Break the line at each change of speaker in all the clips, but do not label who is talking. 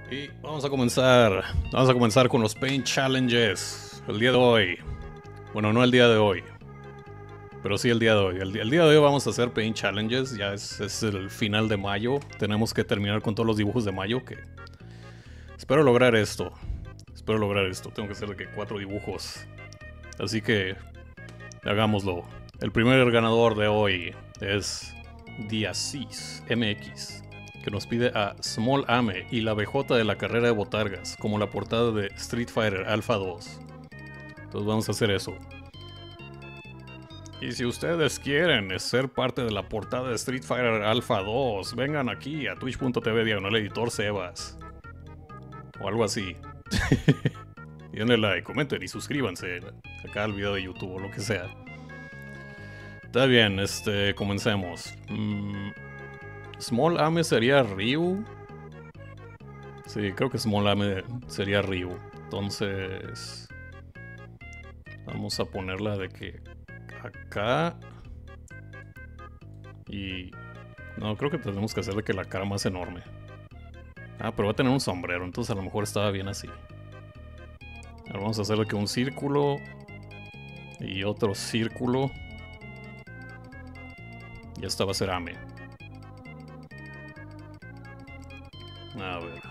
Y vamos a comenzar. Vamos a comenzar con los Paint Challenges. El día de hoy. Bueno, no el día de hoy. Pero sí el día de hoy. El día de hoy vamos a hacer Paint Challenges. Ya es el final de mayo. Tenemos que terminar con todos los dibujos de mayo. Que espero lograr esto. Espero lograr esto. Tengo que hacer de que 4 dibujos. Así que hagámoslo. El primer ganador de hoy es Diasis MX, que nos pide a Small Ame y la BJ de la carrera de botargas, como la portada de Street Fighter Alpha 2. Entonces vamos a hacer eso. Y si ustedes quieren ser parte de la portada de Street Fighter Alpha 2, vengan aquí a twitch.tv/editor Sebas. O algo así. Y denle like, comenten y suscríbanse acá al video de YouTube o lo que sea. Está bien, comencemos. Small Ame sería Ryu. Sí, creo que Small Ame sería Ryu. Entonces vamos a ponerla de que acá. Y no, creo que tenemos que hacer de que la cara más enorme. Ah, pero va a tener un sombrero, entonces a lo mejor estaba bien así. Ahora vamos a hacer de que un círculo y otro círculo. Y esta va a ser Ame. A ver.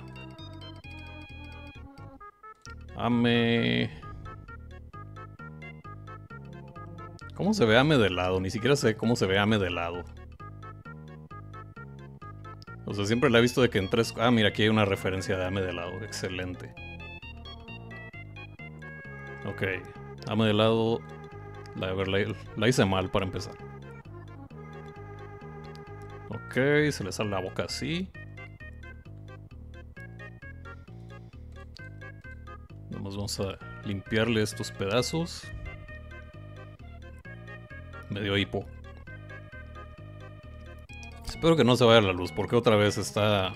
Ame. ¿Cómo se ve Ame de lado? Ni siquiera sé cómo se ve Ame de lado. O sea, siempre la he visto de que en 3... Ah, mira, aquí hay una referencia de Ame de lado. Excelente. Ok. Ame de lado... La hice mal para empezar. Ok, se le sale la boca así. Vamos a limpiarle estos pedazos. Me dio hipo. Espero que no se vaya la luz, porque otra vez está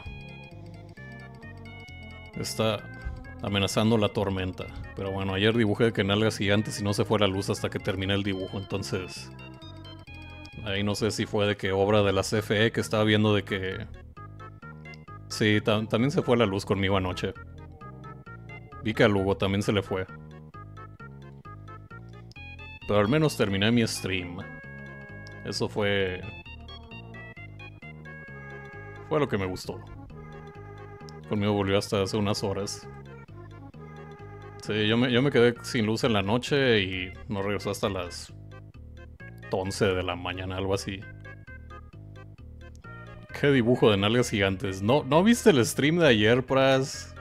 amenazando la tormenta. Pero bueno, ayer dibujé de que nalgas gigantes y no se fue la luz hasta que terminé el dibujo. Entonces ahí no sé si fue de que obra de la CFE que estaba viendo de que... Sí, también se fue la luz conmigo anoche. Vi que a Lugo también se le fue. Pero al menos terminé mi stream. Eso fue lo que me gustó. Conmigo volvió hasta hace unas horas. Sí, yo me quedé sin luz en la noche y no regresó hasta las 11 de la mañana, algo así. Qué dibujo de nalgas gigantes. ¿No viste el stream de ayer, Pras?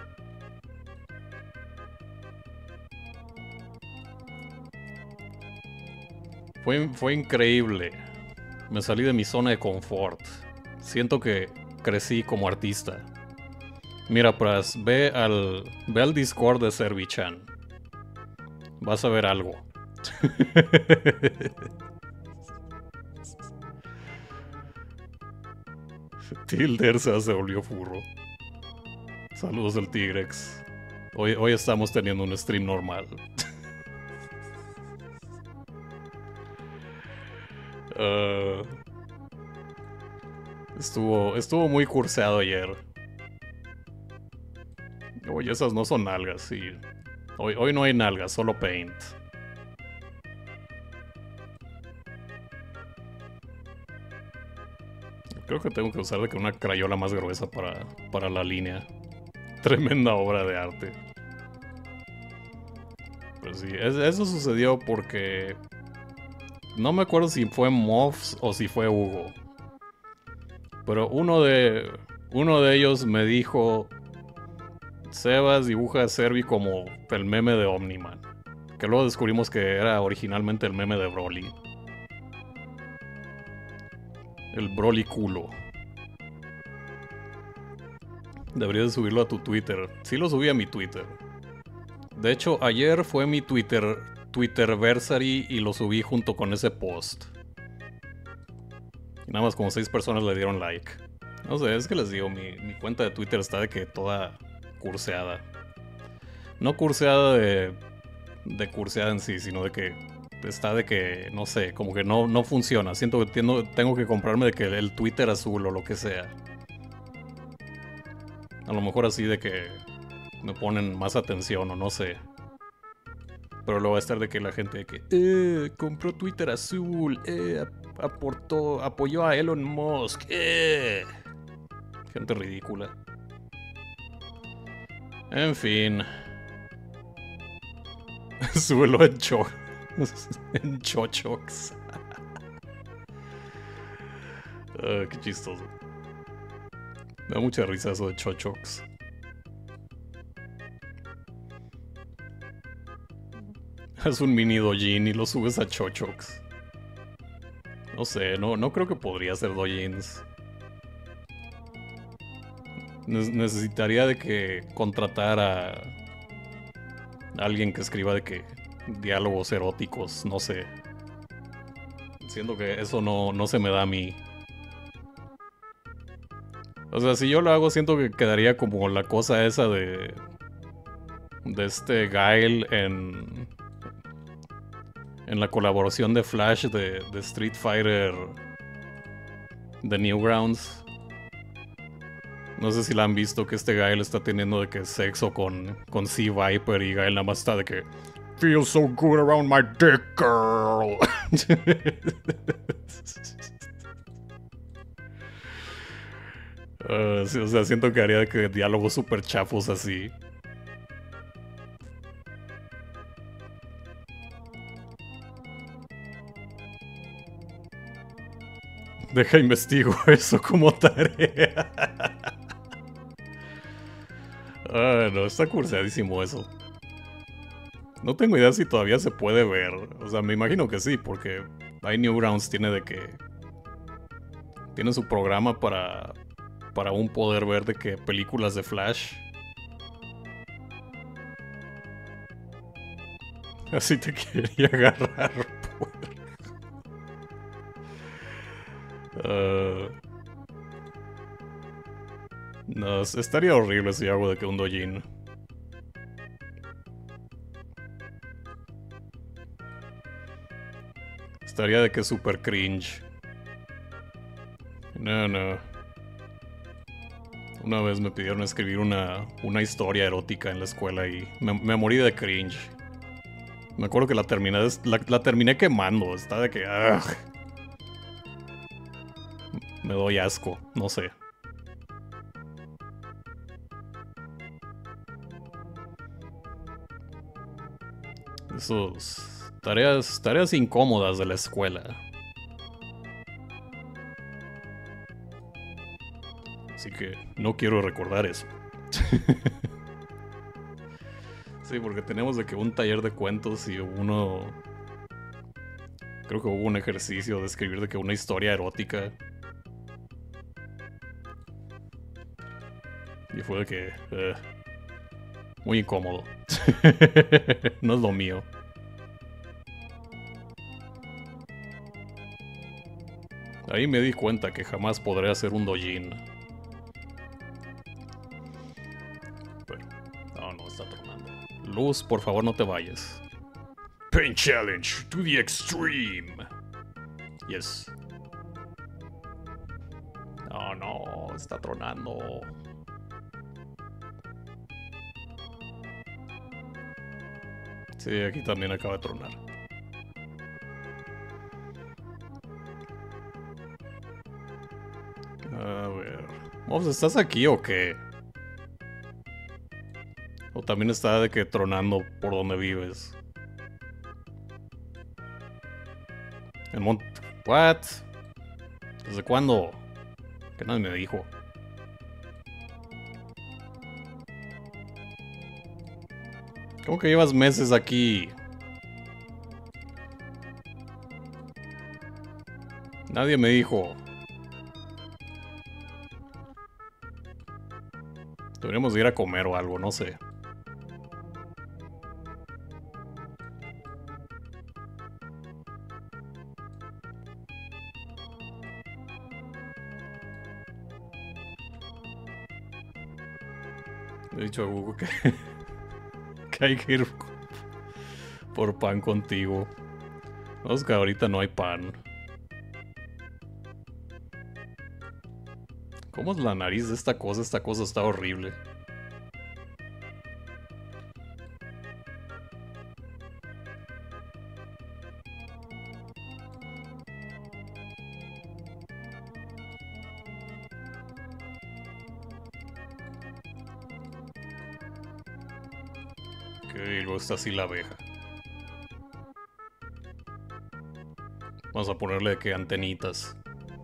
Fue increíble. Me salí de mi zona de confort. Siento que crecí como artista. Mira, Pras, ve al Discord de Servichan. Vas a ver algo. Tildersa se volvió furro. Saludos del Tigrex. Hoy estamos teniendo un stream normal. Estuvo muy curseado ayer. Oye, esas no son nalgas, sí. Hoy no hay nalgas, solo paint. Creo que tengo que usar de que una crayola más gruesa para la línea. Tremenda obra de arte. Pues sí, eso sucedió porque... No me acuerdo si fue Moffs o si fue Hugo. Pero uno de ellos me dijo... Sebas dibuja a Servi como el meme de Omniman. Que luego descubrimos que era originalmente el meme de Broly. El Broly culo. Deberías de subirlo a tu Twitter. Sí lo subí a mi Twitter. De hecho, ayer fue mi Twitterversary y lo subí junto con ese post. Y nada más como 6 personas le dieron like. No sé, es que les digo, mi cuenta de Twitter está de que toda curseada. No curseada de curseada en sí, sino de que está de que, no sé, como que no funciona. Siento que tengo que comprarme de que el Twitter azul o lo que sea. A lo mejor así de que me ponen más atención o no sé. Pero luego va a estar de que la gente de que compró Twitter azul, apoyó a Elon Musk, gente ridícula. En fin. Súbelo en en Chochox. Qué chistoso. Me da mucha risa eso de Chochox. Haz un mini dojin y lo subes a Chochox. No sé, no creo que podría hacer dojins. Necesitaría de que contratar a alguien que escriba de que diálogos eróticos, no sé. Siento que eso no se me da a mí. O sea, si yo lo hago, siento que quedaría como la cosa esa de este Guile en la colaboración de Flash de Street Fighter The Newgrounds. No sé si la han visto, que este Guile está teniendo de que sexo con Sea Viper y Guile nada más está de que feels so good around my dick, girl. Sí, o sea, siento que haría de que diálogos super chafos así. Deja investigo eso como tarea. No, está cursadísimo eso. No tengo idea si todavía se puede ver. O sea, me imagino que sí, porque Newgrounds tiene de que... Tiene su programa para un poder ver de que películas de Flash. Así te quería agarrar, no, estaría horrible si hago de que un dojin. Estaría de que super cringe. No. Una vez me pidieron escribir una historia erótica en la escuela y me morí de cringe. Me acuerdo que la terminé quemando. Está de que... me doy asco, no sé. Esos tareas incómodas de la escuela. Así que no quiero recordar eso. Sí, porque tenemos de que un taller de cuentos y uno... Creo que hubo un ejercicio de escribir de que una historia erótica. Y fue de que... muy incómodo. No es lo mío. Ahí me di cuenta que jamás podré hacer un dojin. Pero... No, está tronando. Luz, por favor no te vayas. Pain challenge to the extreme. Yes. No, está tronando. Sí, aquí también acaba de tronar. A ver. Vamos, ¿estás aquí o qué? O también está de que tronando por donde vives. En ¿What? ¿Desde cuándo? Que nadie me dijo. ¿Cómo que llevas meses aquí? Nadie me dijo. Deberíamos ir a comer o algo, no sé. He dicho a Google que hay que ir por pan contigo. No, es que ahorita no hay pan. ¿Cómo es la nariz de esta cosa? Esta cosa está horrible. Ok, luego está así la abeja. Vamos a ponerle que antenitas.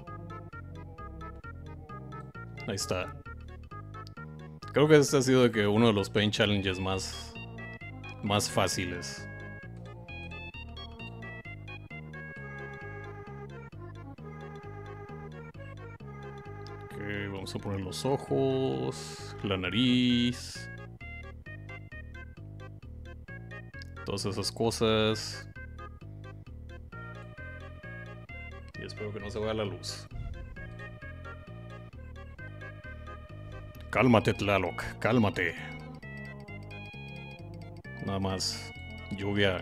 Ahí está. Creo que este ha sido de que uno de los paint challenges más fáciles. Ok, vamos a poner los ojos, la nariz, todas esas cosas. Y espero que no se vaya la luz. Cálmate, Tlaloc, cálmate. Nada más. Lluvia.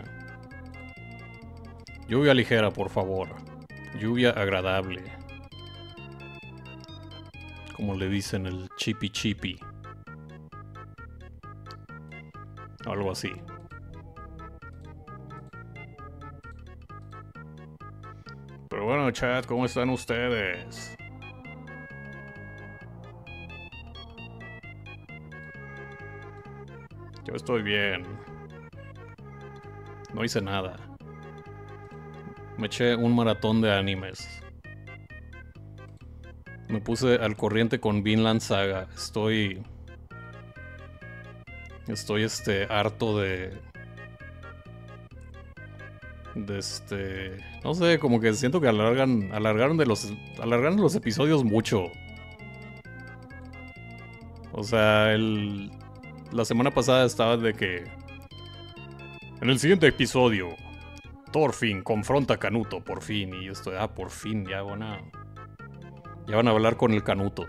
Lluvia ligera, por favor. Lluvia agradable. Como le dicen el chipi chipi. Algo así. Pero bueno, chat, ¿cómo están ustedes? Yo estoy bien. No hice nada. Me eché un maratón de animes. Me puse al corriente con Vinland Saga. Estoy harto de no sé, como que siento que alargaron los episodios mucho. O sea, la semana pasada estaba de que en el siguiente episodio Thorfinn confronta a Canuto, por fin. Y yo estoy, por fin, ya van a hablar con el Canuto.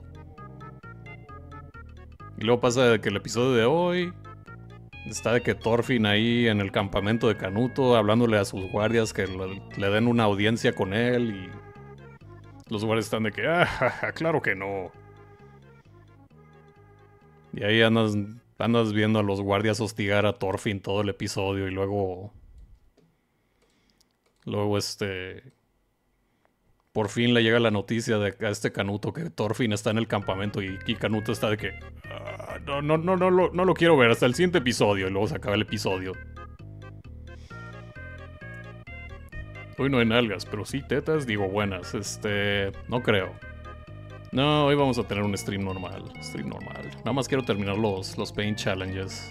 Y luego pasa de que el episodio de hoy está de que Thorfinn ahí en el campamento de Canuto hablándole a sus guardias que le den una audiencia con él. Y los guardias están de que, claro que no. Y ahí andas viendo a los guardias hostigar a Thorfinn todo el episodio y luego por fin le llega la noticia a este Canuto que Thorfinn está en el campamento y Canuto está de que no lo quiero ver hasta el siguiente episodio y luego se acaba el episodio. Hoy no hay nalgas, pero sí tetas, digo buenas, no creo. No, hoy vamos a tener un stream normal. Nada más quiero terminar los paint challenges.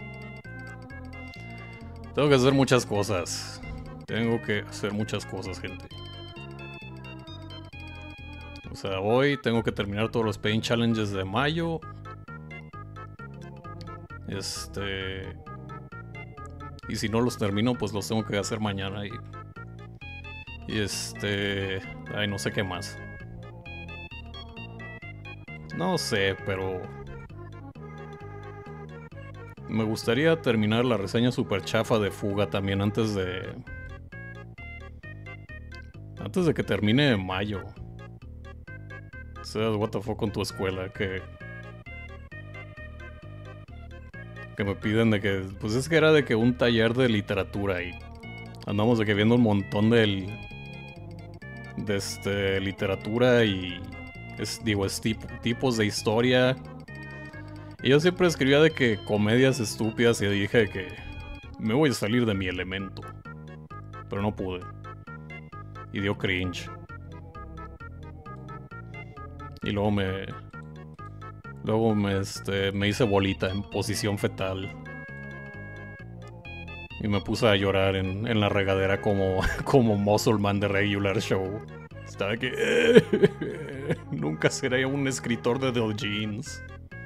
Tengo que hacer muchas cosas. Gente. O sea, hoy tengo que terminar todos los paint challenges de mayo. Y si no los termino, pues los tengo que hacer mañana. Ay, no sé qué más. No sé, pero me gustaría terminar la reseña super chafa de Fuga también antes de que termine mayo. O sea, what the fuck con tu escuela, que me piden de que, pues es que era de que un taller de literatura y andamos de que viendo un montón de literatura y tipos de historia. Y yo siempre escribía de que comedias estúpidas y dije de que me voy a salir de mi elemento. Pero no pude. Y dio cringe. Y luego me hice bolita en posición fetal. Y me puse a llorar en la regadera como Muscle Man de Regular Show. Estaba que nunca seré un escritor de The Jeans.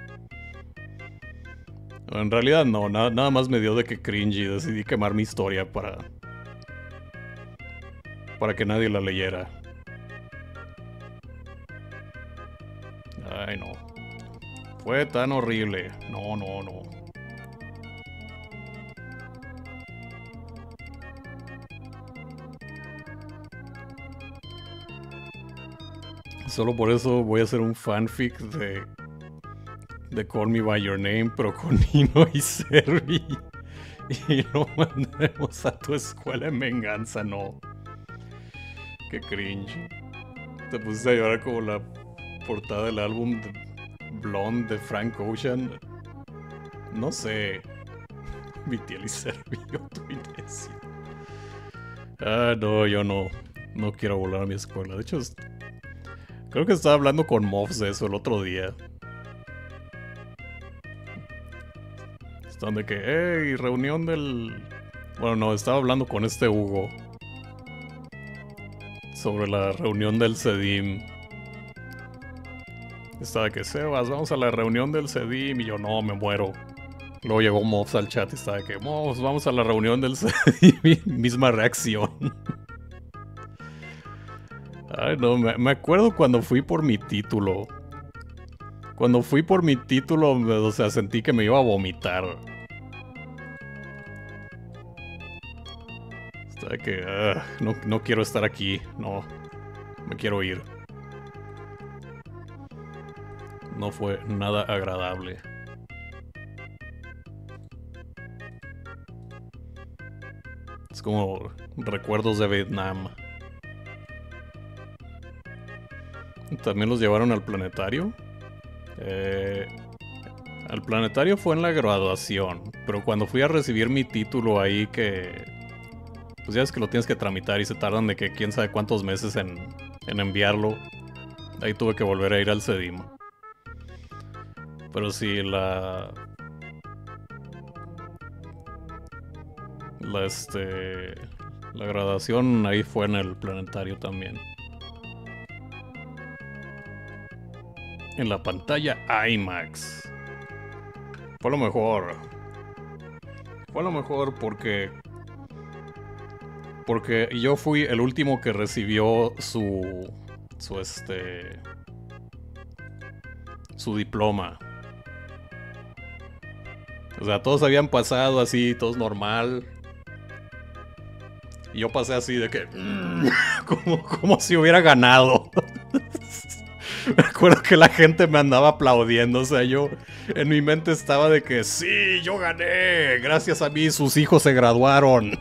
En realidad no, nada más me dio de que cringe y decidí quemar mi historia para que nadie la leyera. Ay, no. Fue tan horrible. No. Solo por eso voy a hacer un fanfic de Call Me By Your Name, pero con Nino y Servi. Y lo mandaremos a tu escuela en venganza, no. Qué cringe. Te pusiste a llorar como la portada del álbum Blonde de Frank Ocean. No sé. Vitiel y Servio, tu inecio. Ah, no, yo no. No quiero volver a mi escuela. De hecho, creo que estaba hablando con Moffs de eso el otro día. Están de que, hey, reunión del... Bueno, no, estaba hablando con este Hugo sobre la reunión del CEDIM. Estaba de que, Sebas, vamos a la reunión del CEDIM. Y yo, no, me muero. Luego llegó Moffs al chat y estaba de que, Moffs, vamos a la reunión del CEDIM. Misma reacción. Ay, no, me acuerdo cuando fui por mi título. Cuando fui por mi título, o sea, sentí que me iba a vomitar. Estaba que, no quiero estar aquí, no, me quiero ir. No fue nada agradable. Es como recuerdos de Vietnam. También los llevaron al planetario. Al planetario fue en la graduación, pero cuando fui a recibir mi título ahí que... Pues ya es que lo tienes que tramitar y se tardan de que quién sabe cuántos meses en enviarlo. Ahí tuve que volver a ir al CEDIM. Pero sí, la graduación ahí fue en el planetario también. En la pantalla IMAX. Fue lo mejor. Fue lo mejor porque yo fui el último que recibió su diploma. O sea, todos habían pasado así, todos normal. Y yo pasé así de que... como si hubiera ganado. Me acuerdo que la gente me andaba aplaudiendo. O sea, yo en mi mente estaba de que sí, yo gané. Gracias a mí sus hijos se graduaron.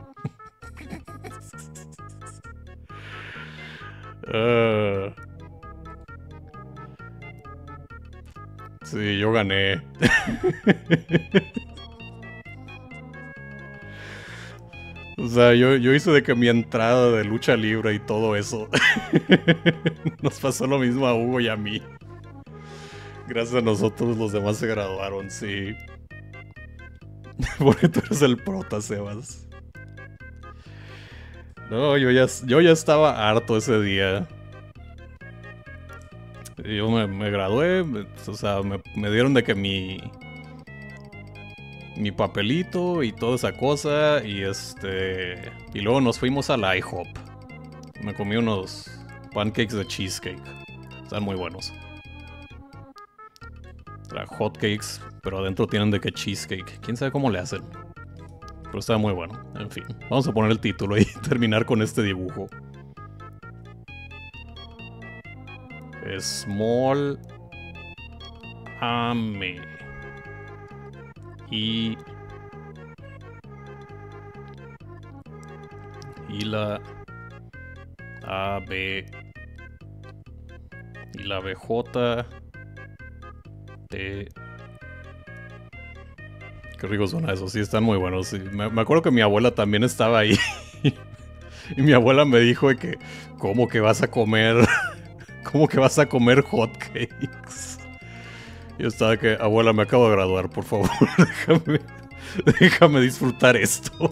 Sí, yo gané. O sea, yo hice de que mi entrada de lucha libre y todo eso. Nos pasó lo mismo a Hugo y a mí. Gracias a nosotros los demás se graduaron, sí. Porque tú eres el prota, Sebas. No, yo ya estaba harto ese día. Yo me gradué, o sea, me dieron de que mi papelito y toda esa cosa y y luego nos fuimos a la IHOP. Me comí unos pancakes de cheesecake. Están muy buenos. Era hotcakes, pero adentro tienen de que cheesecake. Quién sabe cómo le hacen. Pero está muy bueno. En fin, vamos a poner el título y terminar con este dibujo. Small Ame. Y la AB y la BJ T. Qué rico suena eso, sí, están muy buenos. Sí. Me acuerdo que mi abuela también estaba ahí. Y mi abuela me dijo de que, ¿cómo que vas a comer? ¿Cómo que vas a comer hotcakes? Yo estaba que, abuela, me acabo de graduar, por favor, déjame disfrutar esto.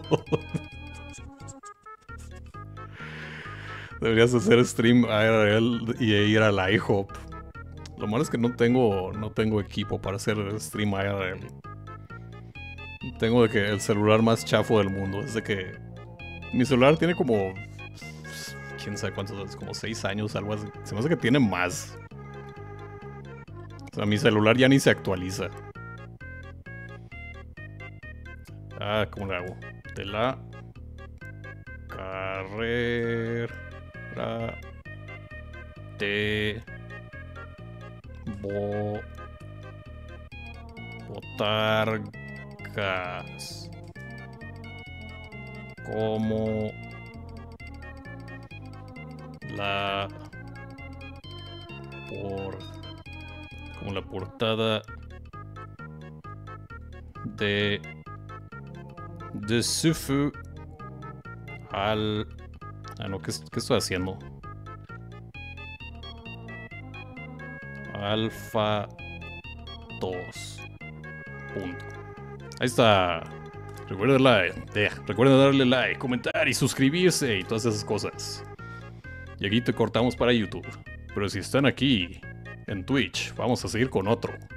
Deberías hacer stream IRL y ir a la IHOP. Lo malo es que no tengo equipo para hacer stream IRL. Tengo de que el celular más chafo del mundo. Es de que mi celular tiene como... quién sabe cuántos, como 6 años, algo así. Se me hace que tiene más. O sea, mi celular ya ni se actualiza. Ah, ¿cómo le hago? De la carrera de botargas como la portada de Sufu al... Ah, no, ¿qué estoy haciendo? Alfa 2. Punto. Ahí está. Recuerden darle like, comentar y suscribirse y todas esas cosas. Y aquí te cortamos para YouTube. Pero si están aquí en Twitch, vamos a seguir con otro.